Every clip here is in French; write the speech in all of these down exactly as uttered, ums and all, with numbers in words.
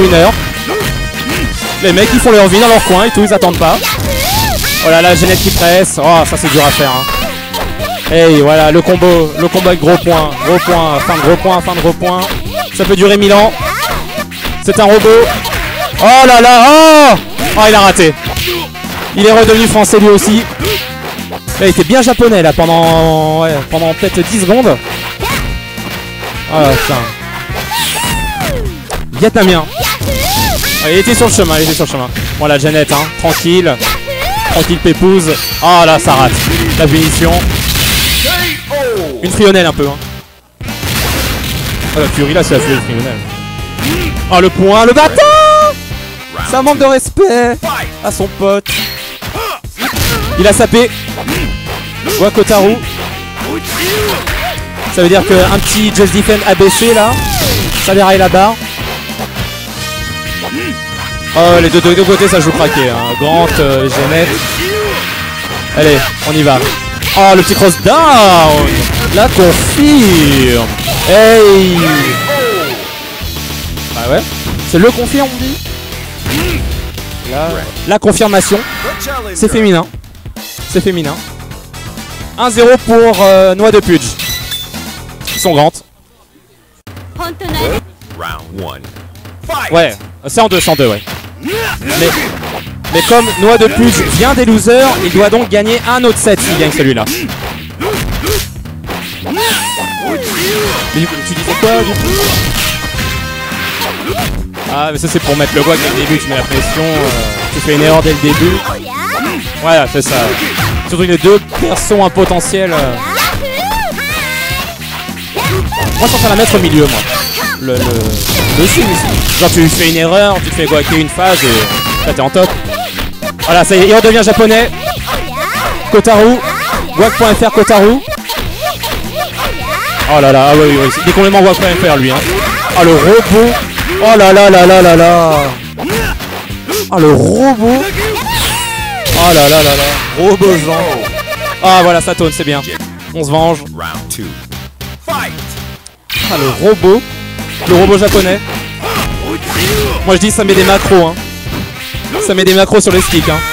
winner. Les mecs ils font leur vie dans leur coin et tout, ils attendent pas. Oh là là, Jeannette qui presse. Oh, ça c'est dur à faire. Hein. Hey, voilà, le combo, le combo avec gros point, gros point, fin de gros point, fin de gros point. Ça peut durer mille ans. C'est un robot. Oh là là, oh, oh, il a raté. Il est redevenu français lui aussi. Là, il était bien japonais là pendant, ouais, pendant peut-être dix secondes. Oh là, putain. Vietnamien. Oh, il était sur le chemin, il était sur le chemin. Voilà, Jeannette, hein, tranquille. Tranquille, pépouze. Ah oh, là, ça rate. La punition. Une frionnelle un peu. Hein. Oh, la furie là, c'est la furie frionnelle. Oh, le point, le bâton. Ça manque de respect à son pote. Il a sapé. Wakotaru. Ça veut dire qu'un petit Just Defend A B C là. Ça déraille la barre. Oh, les deux de deux côtés ça joue craqué. Hein. Grant, euh, Jeannette. Allez, on y va. Oh, le petit cross down. La confirme. Hey. Bah ouais. C'est le confirme on dit. La, la confirmation. C'est féminin. C'est féminin. un zéro pour euh, Noix de Pudge. Ils sont Grant. Ouais, c'est en deux, c'est en deux, ouais. Mais, mais comme Noix de Pudge vient des losers, il doit donc gagner un autre set s'il gagne celui-là. Tu disais quoi du coup? Ah mais ça c'est pour mettre le guac dès le début, tu mets la pression, euh, tu fais une erreur dès le début. Voilà, c'est ça. Surtout les deux persos un potentiel. Euh... Moi je pense à la mettre au milieu moi. Le, le... Dessus ici. Genre tu fais une erreur, tu fais guaquer une phase et là t'es en top. Voilà, ça y est, il redevient japonais. Kotaru. Guac point F R Kotaru. Oh là là, ah oui, oui, il est complètement Guac point F R lui hein. Ah le robot. Oh là là là là là là. Ah le robot. Oh là là là là. Robot genre. Ah voilà, ça tourne, c'est bien. On se venge. Ah le robot. Le robot japonais. Moi je dis ça met des macros hein. Ça met des macros sur les sticks hein.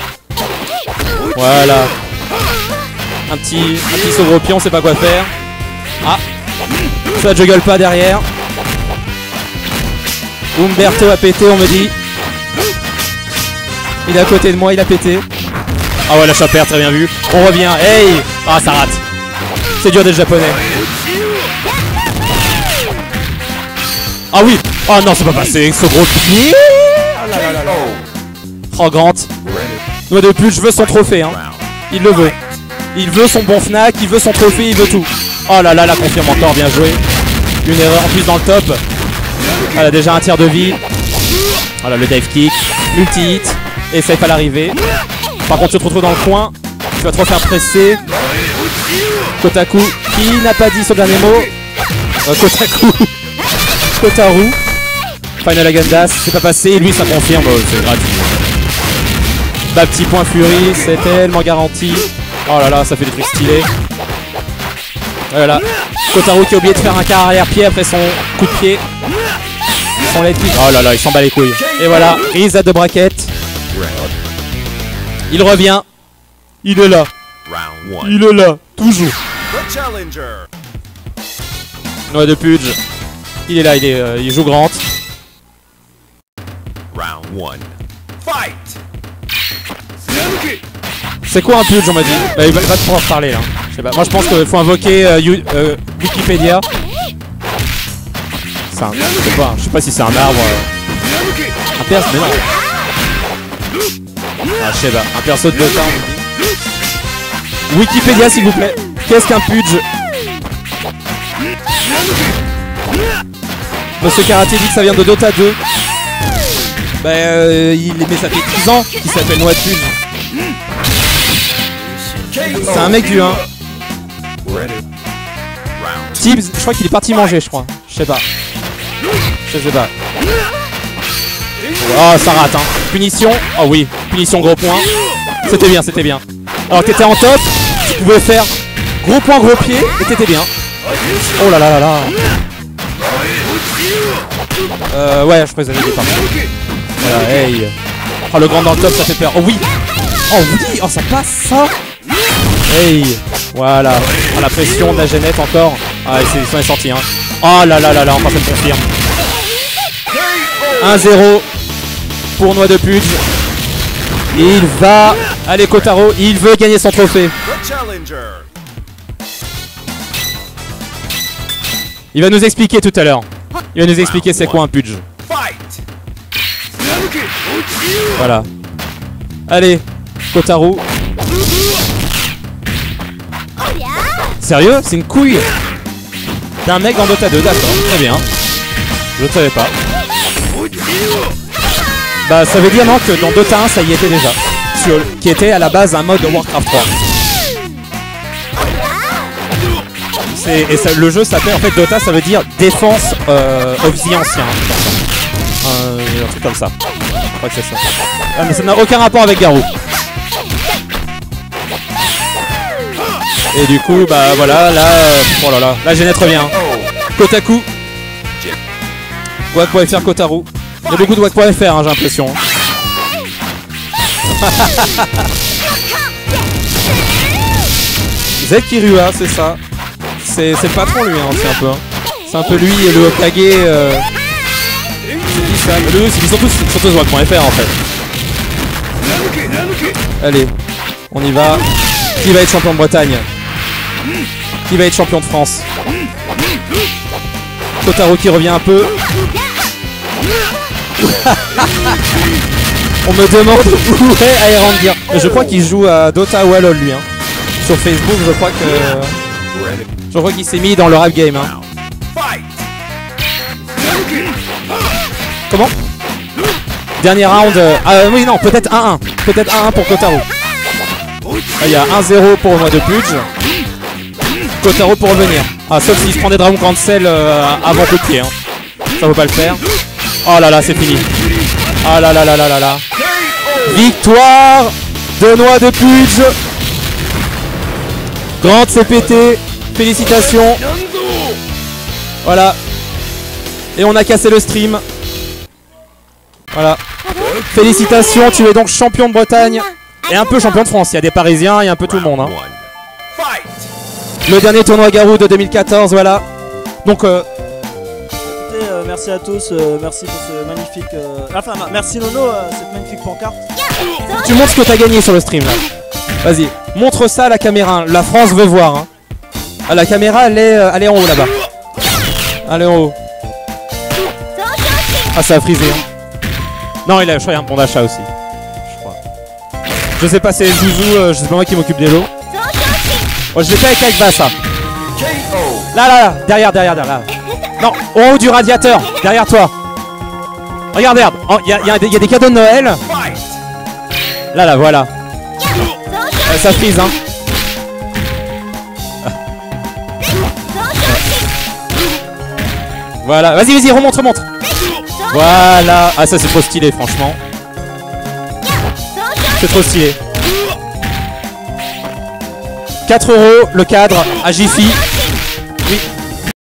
Voilà. Un petit, un petit saut gros pied, on sait pas quoi faire. Ah. Ça juggle pas derrière. Umberto a pété, on me dit. Il est à côté de moi, il a pété. Ah ouais, la chapère, très bien vu. On revient. Hey. Ah, ça rate. C'est dur d'être japonais. Ah oui. Oh non, c'est pas passé. Ce gros pied. Oh là là là là. Oh, Grant. Noix de Pudge veut son trophée. Hein. Il le veut. Il veut son bon Fnac, il veut son trophée, il veut tout. Oh là là, la confirme encore, bien joué. Une erreur en plus dans le top. Elle a déjà un tiers de vie. Voilà le dive kick, multi-hit. Et safe à l'arrivée. Par contre, tu te retrouves dans le coin. Tu vas te refaire presser. Kotaku, qui n'a pas dit son dernier mot. euh, Kotaku. Kotaru. Final Agendas, c'est pas passé. Et lui, ça confirme. Oh, c'est gratuit. Bah, petit point Fury, c'est tellement garanti. Oh là là, ça fait des trucs stylés. Voilà. Kotaru qui a oublié de faire un quart arrière-pied après son coup de pied. Son late kick. Oh là là, il s'en bat les couilles. Et voilà, reset de braquette. Il revient. Il est là. Il est là, toujours. Noix de Pudge. Il est là, il, est, euh, il joue Grant. C'est quoi un Pudge, on m'a dit? Bah, il va, il va te pouvoir parler là. Je sais pas. Moi je pense qu'il faut invoquer euh, you, euh, Wikipédia. C'est un... Je sais pas, je sais pas si c'est un arbre. Euh... Un perso, mais non. Ah, je sais pas, un perso de Dota. Wikipédia s'il vous plaît. Qu'est-ce qu'un Pudge? Monsieur Karaté dit que ça vient de Dota deux. Bah euh, il... mais ça fait dix ans qu'il s'appelle Noix de Pudge. C'est un mec du un. Tibbs, je crois qu'il est parti manger, je crois. Je sais pas. Je sais pas. Oh, ça rate, hein. Punition. Oh oui, punition gros point. C'était bien, c'était bien. Alors, t'étais en top, tu pouvais faire gros point, gros pied, et t'étais bien. Oh là là là là. Euh, ouais, je crois qu'ils avaient des parts. Voilà, hey. Oh, le grand dans le top, ça fait peur. Oh oui. Oh oui. Oh, ça passe, ça. Hey. Voilà. Oh, la pression de la Genette encore. Ah, ils sont sortis, hein. Oh là là là là, encore ça me confirme. un zéro pour Noix de Pudge. Il va... Allez, Kotaro, il veut gagner son trophée. Il va nous expliquer tout à l'heure. Il va nous expliquer c'est quoi un Pudge. Voilà. Allez, Kotaro. Sérieux? C'est une couille d'un mec dans Dota deux, d'accord, très bien. Je ne savais pas. Bah ça veut dire non que dans Dota un ça y était déjà. Sur, qui était à la base un mode de Warcraft trois. Et ça, le jeu s'appelle en fait Dota, ça veut dire défense euh, of the ancien. Un, un truc comme ça. Je crois que c'est ça. Ah, mais ça n'a aucun rapport avec Garou. Et du coup, bah voilà, là, euh, oh là là, la Genette revient. Kotaku. wack point F R Kotaro. Il y a beaucoup de wack point F R, hein, j'ai l'impression. Zekirua, c'est ça. C'est le patron lui, hein, c'est un peu. Hein. C'est un peu lui et le Hokage. Euh... C'est qui ça? Le, c'est surtout, surtout wack point F R en fait. Allez, on y va. Qui va être champion de Bretagne? Qui va être champion de France? Kotaro qui revient un peu. On me demande où est Aerandir. Je crois qu'il joue à Dota ou à LoL lui. Hein. Sur Facebook, je crois que... Je crois qu'il s'est mis dans le rap game. Hein. Comment? Dernier round. Euh... Ah oui, non, peut-être un un. Peut-être un un pour Kotaro. Il y a un zéro pour Noix de Pudge. Kotaro pour revenir. Ah, sauf s'il se prend des Dragon Cancel euh, avant coup de pied. Hein. Ça vaut pas le faire. Oh là là, c'est fini. Oh là là là là là là. Victoire de Noix de Pudge. Grande C P T. Félicitations. Voilà. Et on a cassé le stream. Voilà. Félicitations, tu es donc champion de Bretagne. Et un peu champion de France. Il y a des Parisiens, il y a un peu tout le monde. Hein. Le dernier tournoi Garou de deux mille quatorze, voilà. Donc... Euh, Écoutez, euh, merci à tous, euh, merci pour ce magnifique... Euh... Enfin, merci Nono, euh, cette magnifique pancarte. Tu montres ce que t'as gagné sur le stream, là. Vas-y, montre ça à la caméra. La France veut voir. Hein. Ah, la caméra, elle est, euh, elle est en haut, là-bas. Elle est en haut. Ah, ça a frisé. Hein. Non, il a, je crois, un bon d'achat aussi. Je crois. Je sais pas, c'est Zouzou, euh, je sais pas moi qui m'occupe des lots. Oh, je l'ai fait avec Agba, ça. Là, là, là, derrière, derrière, derrière. Non, au haut du radiateur, derrière toi. Regarde, regarde, il oh, y, y, y a des cadeaux de Noël. Là, là, voilà. Euh, ça frise, hein. Voilà, vas-y, vas-y, remonte, remonte. Voilà. Ah, ça, c'est trop stylé, franchement. C'est trop stylé. quatre euros le cadre à Jiffy.